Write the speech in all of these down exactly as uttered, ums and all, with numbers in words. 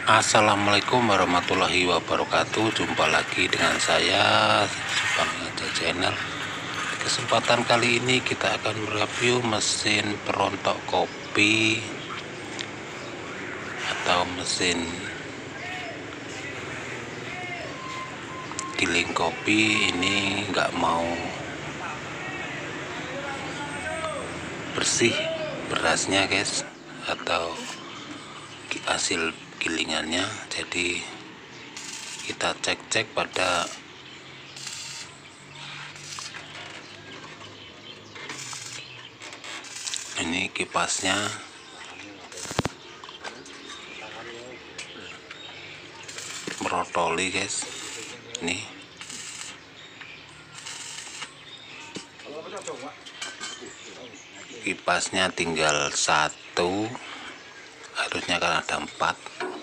Assalamualaikum warahmatullahi wabarakatuh. Jumpa lagi dengan saya Bang Aja Channel. Kesempatan kali ini kita akan mereview mesin perontok kopi atau mesin giling kopi. Ini nggak mau bersih berasnya guys, atau hasil gilingannya. Jadi kita cek-cek pada ini kipasnya. Merotoli guys, ini kipasnya tinggal satu, harusnya kan ada empat.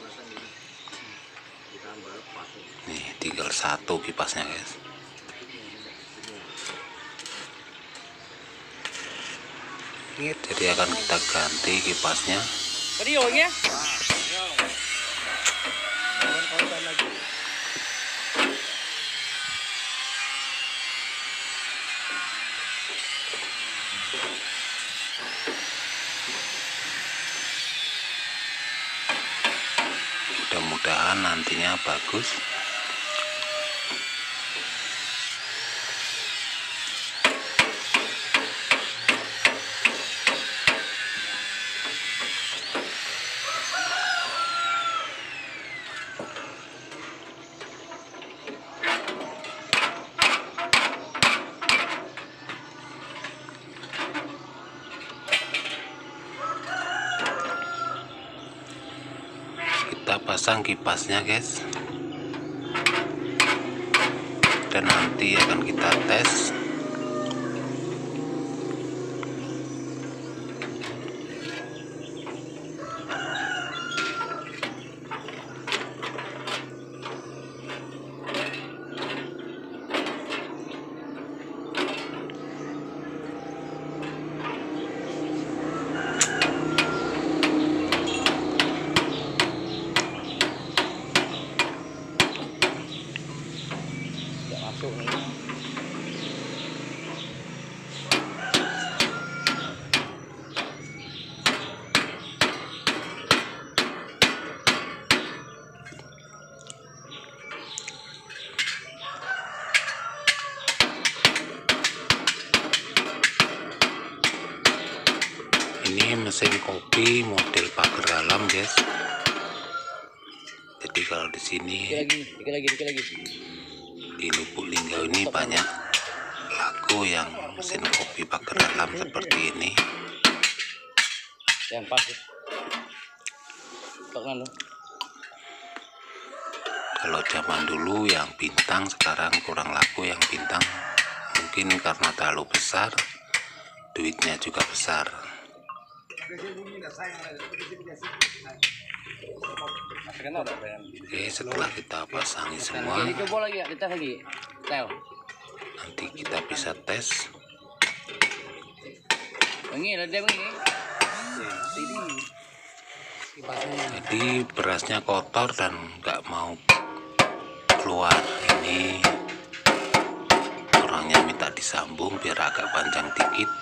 Nih tinggal satu kipasnya guys. Jadi akan kita ganti kipasnya. Mudah-mudahan nantinya bagus. Kita pasang kipasnya guys, dan nanti akan kita tes. Ini mesin kopi model pagar dalam guys. Jadi kalau di sini dikit lagi, dikit lagi, dikit lagi. Di Lubuk Linggau ini banyak laku yang mesin kopi pagar dalam seperti ini. Yang pas. Tangan lo. Kalau zaman dulu yang bintang, sekarang kurang laku yang bintang. Mungkin karena terlalu besar, duitnya juga besar. Oke, setelah kita pasangi semua, nanti kita bisa tes. Jadi berasnya kotor dan nggak mau keluar. Ini orangnya minta disambung biar agak panjang dikit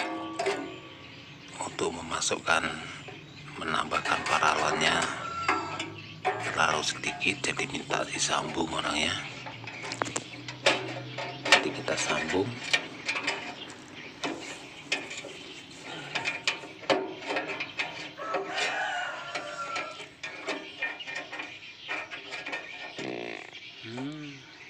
untuk memasukkan, menambahkan paralonnya terlalu sedikit, jadi minta disambung orangnya. Jadi kita sambung. hmm.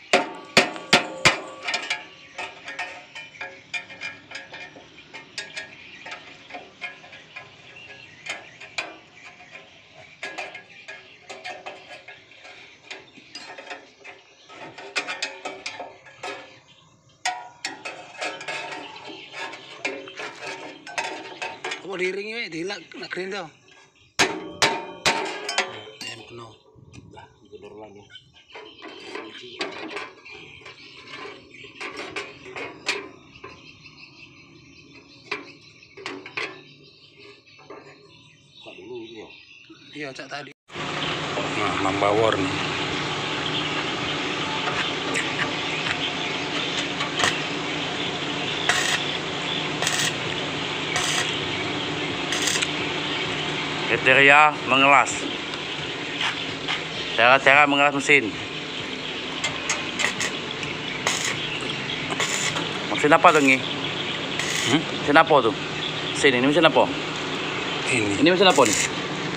Kamu diringi we, dilak nak keren tau. Yang penuh. Dah, gedor lagi. Kok dulu ini ya? Iya, cak tadi. Nah, membawor nih. Kriteria mengelas, cara-cara mengelas mesin. Mesin apa tuh nih? Hmm? Mesin apa tuh? Mesin ini mesin apa? Ini. Ini mesin apa nih?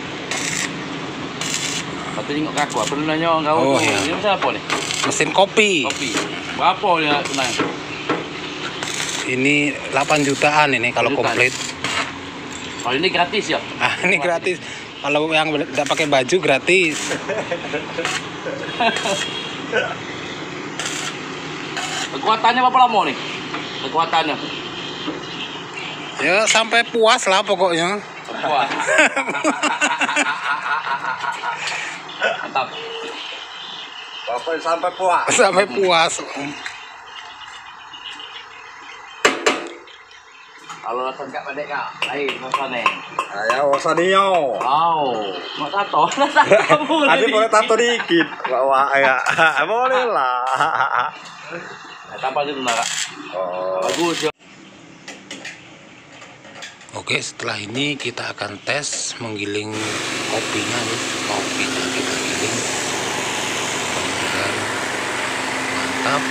Satu tengok ke aku, apa dulu nanya kau? Oh, iya. Ini mesin apa nih? Mesin kopi. Kopi. Berapa ya tunai? Ini delapan jutaan ini kalau Jutaan. komplit. Kalau ini gratis ya? Ah, ini gratis. Kalau yang tidak pakai baju gratis. Kekuatannya berapa lama nih? Kekuatannya? Ya sampai puas lah pokoknya. Puas. Mantap. Bapak sampai puas. Sampai puas. Kalau datang kat pendek kak, lain masa nih. Ayo, Wasanio. Wow, mak tato, tato Adi boleh tato dikit. Wah, ya. Boleh lah. Tanpa itu nak. Oh. Bagus ya. Oke, setelah ini kita akan tes menggiling kopinya nih. Kopinya kita giling. Kemudian mantap.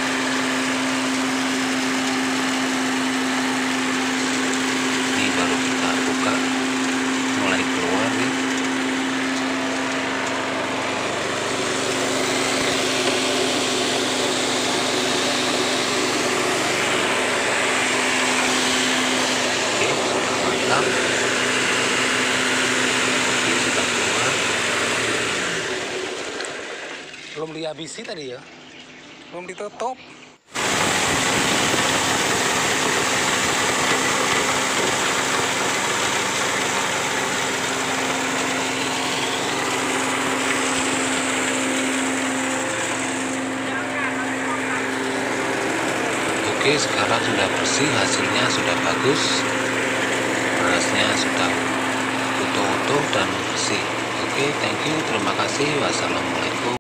Ini baru kita buka, mulai keluar nih. Oke, sudah mantap. Kopi sudah keluar. Belum dihabisi tadi ya, belum ditutup. Oke, sekarang sudah bersih, hasilnya sudah bagus, berasnya sudah utuh-utuh dan bersih. Oke, thank you, terima kasih, wassalamualaikum.